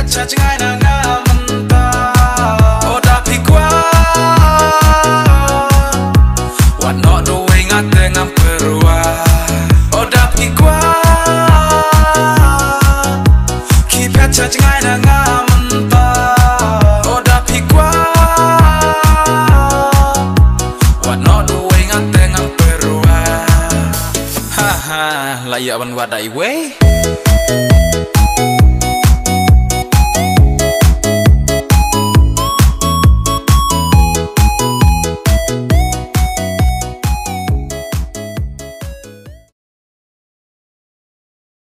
cha chingai na ngamanta oda pikwa what not doing ate ngam perua oda pikwa keep cha chingai na ngamanta oda pikwa what not doing ate ngam perua ha ha layak ban wadai we